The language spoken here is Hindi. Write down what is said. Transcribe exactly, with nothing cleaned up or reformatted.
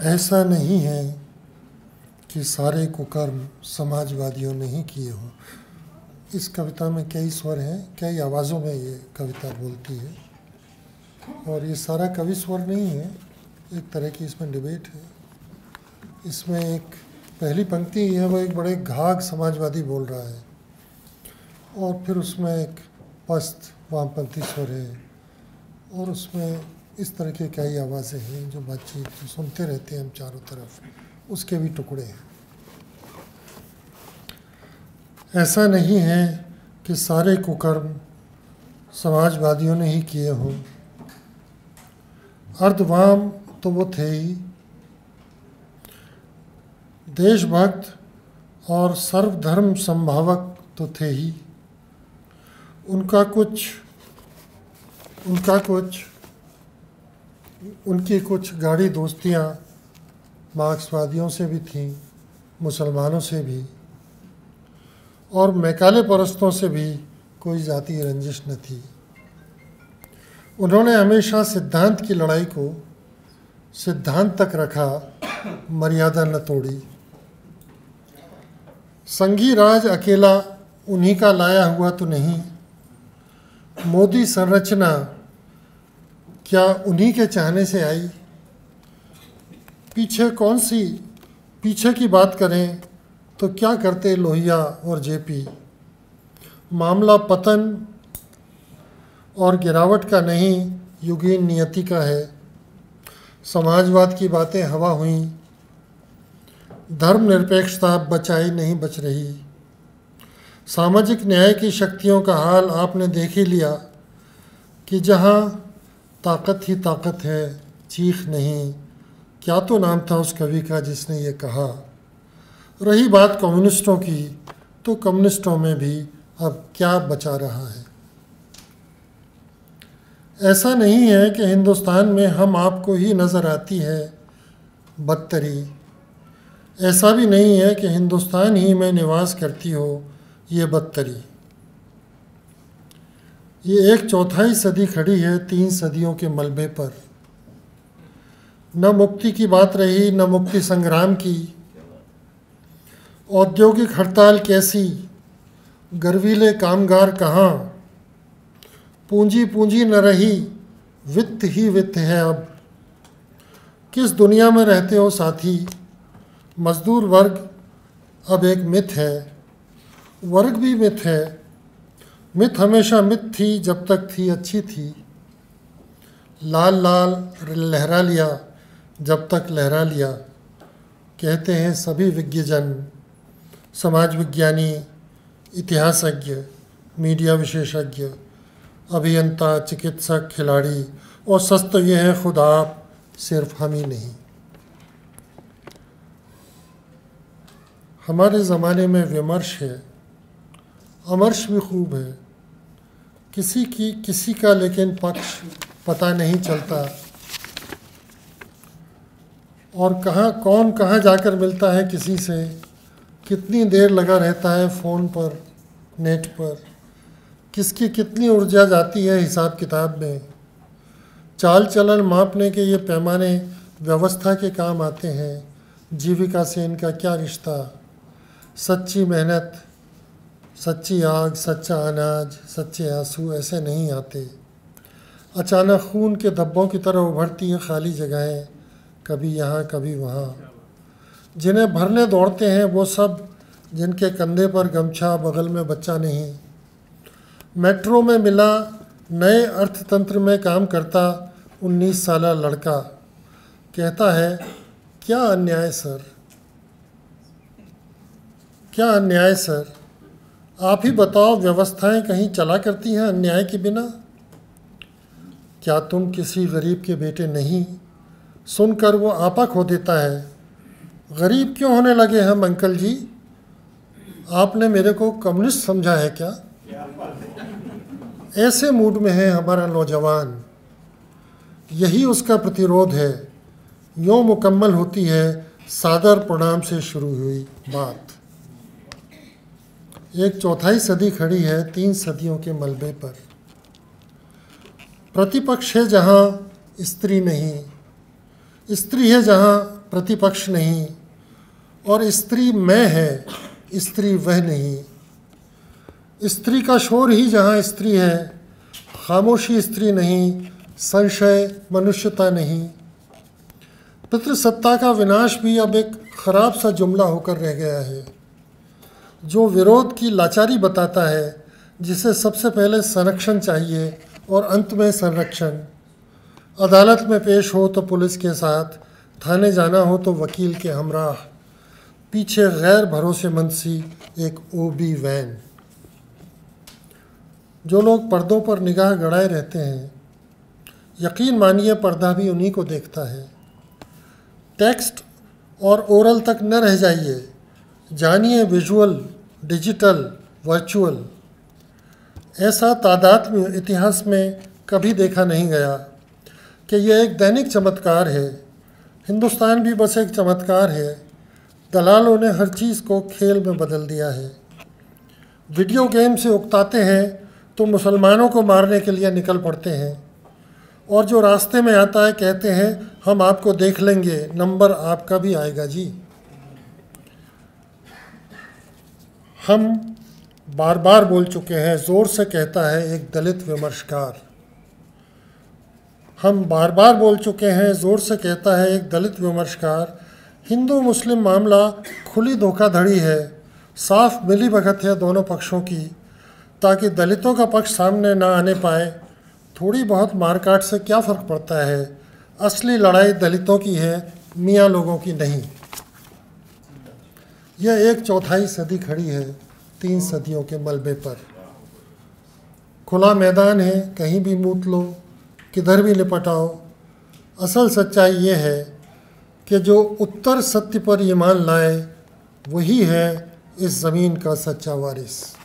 ऐसा नहीं है कि सारे कुकर्म समाजवादियों ने ही किए हों। इस कविता में कई स्वर हैं, कई आवाज़ों में ये कविता बोलती है, और ये सारा कवि स्वर नहीं है, एक तरह की इसमें डिबेट है। इसमें एक पहली पंक्ति है, वो एक बड़े घाघ समाजवादी बोल रहा है, और फिर उसमें एक पस्त वामपंथी स्वर है, और उसमें इस तरह की कई आवाज़ें हैं जो बातचीत जो सुनते रहते हैं हम चारों तरफ, उसके भी टुकड़े हैं। ऐसा नहीं है कि सारे कुकर्म समाजवादियों ने ही किए हों। अर्धवाम तो वो थे ही, देशभक्त और सर्वधर्म संभावक तो थे ही। उनका कुछ उनका कुछ उनकी कुछ गाढ़ी दोस्तियाँ मार्क्सवादियों से भी थीं, मुसलमानों से भी, और मैकाले परस्तों से भी कोई जाति रंजिश न थी। उन्होंने हमेशा सिद्धांत की लड़ाई को सिद्धांत तक रखा, मर्यादा न तोड़ी। संघी राज अकेला उन्हीं का लाया हुआ तो नहीं, मोदी संरचना क्या उन्हीं के चाहने से आई। पीछे कौन सी पीछे की बात करें तो क्या करते लोहिया और जेपी। मामला पतन और गिरावट का नहीं, युगीन नियति का है। समाजवाद की बातें हवा हुई, धर्मनिरपेक्षता बचाई नहीं बच रही। सामाजिक न्याय की शक्तियों का हाल आपने देख ही लिया कि जहाँ ताकत ही ताकत है, चीख नहीं। क्या तो नाम था उस कवि का जिसने ये कहा। रही बात कम्युनिस्टों की, तो कम्युनिस्टों में भी अब क्या बचा रहा है। ऐसा नहीं है कि हिंदुस्तान में हम आपको ही नज़र आती है बदतरी। ऐसा भी नहीं है कि हिंदुस्तान ही में निवास करती हो ये बदतरी। ये एक चौथाई सदी खड़ी है तीन सदियों के मलबे पर। न मुक्ति की बात रही, न मुक्ति संग्राम की। औद्योगिक हड़ताल कैसी, गर्वीले कामगार कहाँ। पूंजी पूंजी न रही, वित्त ही वित्त है अब। किस दुनिया में रहते हो साथी। मजदूर वर्ग अब एक मिथ है, वर्ग भी मिथ है। मिथ हमेशा मिथ थी जब तक थी अच्छी थी। लाल लाल लहरा लिया जब तक लहरा लिया। कहते हैं सभी विज्ञजन, समाज विज्ञानी, इतिहासज्ञ, मीडिया विशेषज्ञ, अभियंता, चिकित्सक, खिलाड़ी, और सच तो ये है खुद आप, सिर्फ हम ही नहीं। हमारे ज़माने में विमर्श है, अमर्श भी खूब है। किसी की किसी का लेकिन पक्ष पता नहीं चलता, और कहाँ कौन कहाँ जाकर मिलता है किसी से, कितनी देर लगा रहता है फ़ोन पर, नेट पर, किसकी कितनी ऊर्जा जाती है हिसाब किताब में। चाल चलन मापने के ये पैमाने व्यवस्था के काम आते हैं, जीविका से इनका क्या रिश्ता। सच्ची मेहनत, सच्ची आग, सच्चा अनाज, सच्चे आंसू ऐसे नहीं आते। अचानक खून के धब्बों की तरह उभरती हैं खाली जगहें, कभी यहाँ कभी वहाँ। जिन्हें भरने दौड़ते हैं वो सब जिनके कंधे पर गमछा, बगल में बच्चा नहीं। मेट्रो में मिला नए अर्थतंत्र में काम करता उन्नीस साला लड़का, कहता है क्या अन्याय सर, क्या अन्याय सर। आप ही बताओ, व्यवस्थाएं कहीं चला करती हैं अन्याय के बिना। क्या तुम किसी गरीब के बेटे नहीं। सुनकर वो आपा खो देता है, गरीब क्यों होने लगे हम अंकल जी। आपने मेरे को कम्युनिस्ट समझा है क्या। ऐसे मूड में है हमारा नौजवान, यही उसका प्रतिरोध है। यूँ मुकम्मल होती है सादर प्रणाम से शुरू हुई बात। एक चौथाई सदी खड़ी है तीन सदियों के मलबे पर। प्रतिपक्ष है जहाँ स्त्री नहीं, स्त्री है जहाँ प्रतिपक्ष नहीं, और स्त्री मैं है, स्त्री वह नहीं। स्त्री का शोर ही जहाँ स्त्री है, खामोशी स्त्री नहीं, संशय मनुष्यता नहीं। पितृसत्ता का विनाश भी अब एक खराब सा जुमला होकर रह गया है, जो विरोध की लाचारी बताता है, जिसे सबसे पहले संरक्षण चाहिए और अंत में संरक्षण। अदालत में पेश हो तो पुलिस के साथ, थाने जाना हो तो वकील के हमराह, पीछे गैर भरोसेमंद सी एक ओबी वैन। जो लोग पर्दों पर निगाह गड़ाए रहते हैं, यकीन मानिए पर्दा भी उन्हीं को देखता है। टेक्स्ट और ओरल तक न रह जाइए, जानिए विजुअल, डिजिटल, वर्चुअल। ऐसा तादात्म्य इतिहास में कभी देखा नहीं गया कि यह एक दैनिक चमत्कार है। हिंदुस्तान भी बस एक चमत्कार है। दलालों ने हर चीज़ को खेल में बदल दिया है। वीडियो गेम से उकताते हैं तो मुसलमानों को मारने के लिए निकल पड़ते हैं, और जो रास्ते में आता है कहते हैं हम आपको देख लेंगे, नंबर आपका भी आएगा जी। हम बार बार बोल चुके हैं, ज़ोर से कहता है एक दलित विमर्शकार। हम बार बार बोल चुके हैं, ज़ोर से कहता है एक दलित विमर्शकार, हिंदू मुस्लिम मामला खुली धोखाधड़ी है, साफ मिलीभगत है दोनों पक्षों की, ताकि दलितों का पक्ष सामने ना आने पाए। थोड़ी बहुत मारकाट से क्या फ़र्क पड़ता है, असली लड़ाई दलितों की है, मियाँ लोगों की नहीं। यह एक चौथाई सदी खड़ी है तीन सदियों के मलबे पर। खुला मैदान है, कहीं भी मूत लो, किधर भी निपट आओ। असल सच्चाई ये है कि जो उत्तर सत्य पर ईमान लाए, वही है इस ज़मीन का सच्चा वारिस।